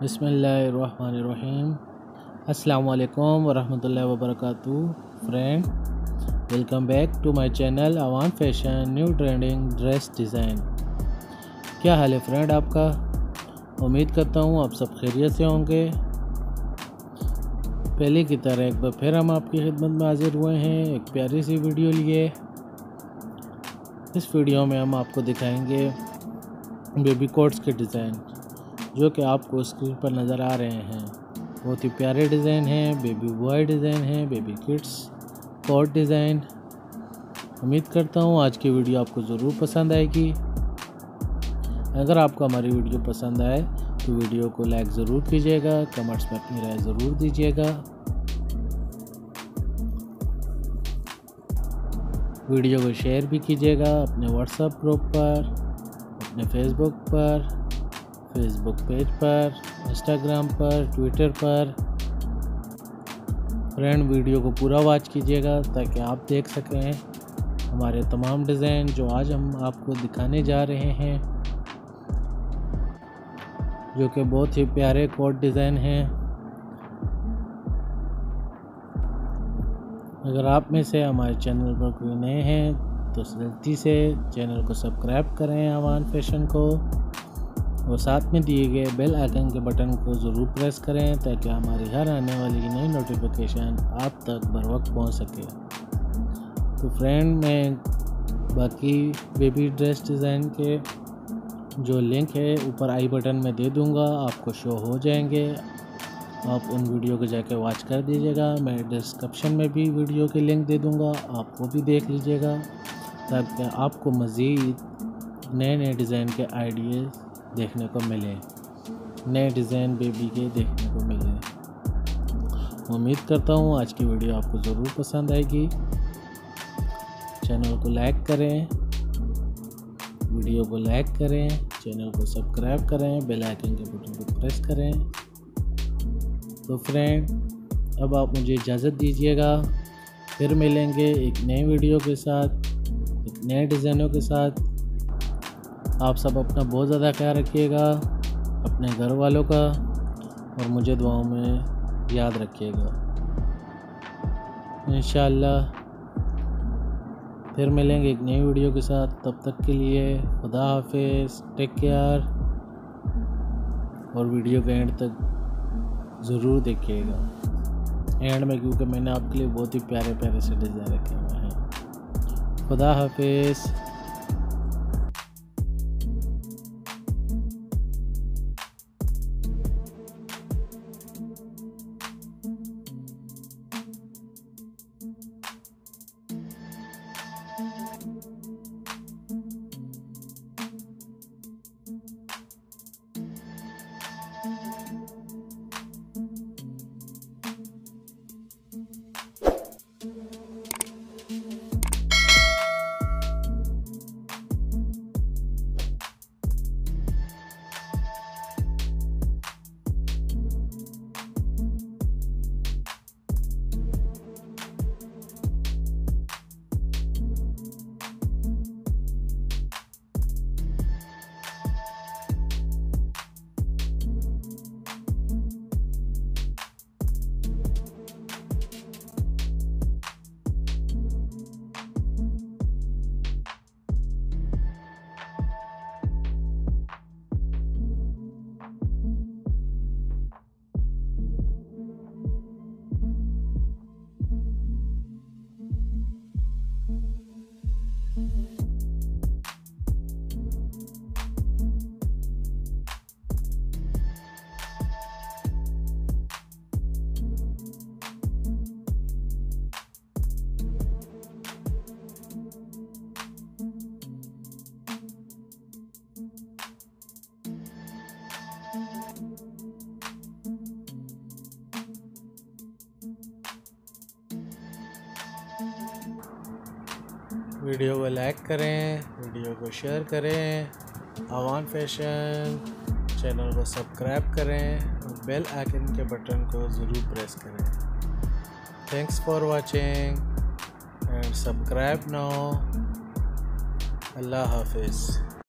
बिस्मिल्लाहिर्रहमानिर्रहीम। अस्सलामु अलैकुम वरहमतुल्लाहि वबरकातुहू। Friend, welcome back to my channel Awan fashion new trending dress design. क्या हाल है फ्रेंड आपका? उम्मीद करता हूँ आप सब खैरियत से होंगे। पहले की तरह एक बार फिर हम आपकी खिदमत में हाजिर हुए हैं एक प्यारी सी वीडियो लिए। इस वीडियो में हम आपको दिखाएंगे बेबी कोट्स के डिज़ाइन जो कि आपको स्क्रीन पर नज़र आ रहे हैं। बहुत ही प्यारे डिज़ाइन हैं, बेबी बॉय डिज़ाइन हैं, बेबी किड्स कोट डिज़ाइन। उम्मीद करता हूँ आज की वीडियो आपको ज़रूर पसंद आएगी। अगर आपको हमारी वीडियो पसंद आए तो वीडियो को लाइक ज़रूर कीजिएगा, कमेंट्स में अपनी राय ज़रूर दीजिएगा। वीडियो को शेयर भी कीजिएगा अपने व्हाट्सएप ग्रुप पर, अपने फेसबुक पेज पर, इंस्टाग्राम पर, ट्विटर पर। फ्रेंड, वीडियो को पूरा वॉच कीजिएगा ताकि आप देख सकें हमारे तमाम डिज़ाइन जो आज हम आपको दिखाने जा रहे हैं, जो कि बहुत ही प्यारे कोट डिज़ाइन हैं। अगर आप में से हमारे चैनल पर कोई नए हैं तो जल्दी से चैनल को सब्सक्राइब करें अवान फैशन को, और साथ में दिए गए बेल आइकन के बटन को ज़रूर प्रेस करें ताकि हमारी हर आने वाली नई नोटिफिकेशन आप तक बर वक्त पहुँच सके। तो फ्रेंड, मैं बाकी बेबी ड्रेस डिज़ाइन के जो लिंक है ऊपर आई बटन में दे दूंगा, आपको शो हो जाएंगे। आप उन वीडियो को जाके वॉच कर दीजिएगा। मैं डिस्क्रिप्शन में भी वीडियो के लिंक दे दूंगा, आप वो भी देख लीजिएगा ताकि आपको मज़ीद नए नए डिज़ाइन के आइडियाज़ देखने को मिले, नए डिज़ाइन बेबी के देखने को मिले। उम्मीद करता हूँ आज की वीडियो आपको ज़रूर पसंद आएगी। चैनल को लाइक करें, वीडियो को लाइक करें, चैनल को सब्सक्राइब करें, बेल आइकन के बटन को प्रेस करें। तो फ्रेंड, अब आप मुझे इजाज़त दीजिएगा, फिर मिलेंगे एक नए वीडियो के साथ, एक नए डिज़ाइनों के साथ। आप सब अपना बहुत ज़्यादा ख्याल रखिएगा, अपने घर वालों का, और मुझे दुआओं में याद रखिएगा। इंशाअल्लाह फिर मिलेंगे एक नई वीडियो के साथ। तब तक के लिए खुदा हाफिज़, टेक केयर, और वीडियो के एंड तक ज़रूर देखिएगा एंड में, क्योंकि मैंने आपके लिए बहुत ही प्यारे प्यारे से डिज़ाइन रखे हुए हैं। खुदा हाफिज़। वीडियो को लाइक करें, वीडियो को शेयर करें, अवान फैशन चैनल को सब्सक्राइब करें, और बेल आइकन के बटन को ज़रूर प्रेस करें। Thanks for watching and subscribe now. अल्लाह हाफिज़।